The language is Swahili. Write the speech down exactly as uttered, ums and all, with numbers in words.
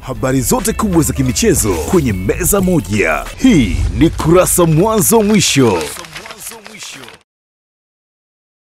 Habari zote kubwa za kimichezo kwenye meza moja. Hii ni Kurasa, Mwanzo, Mwisho.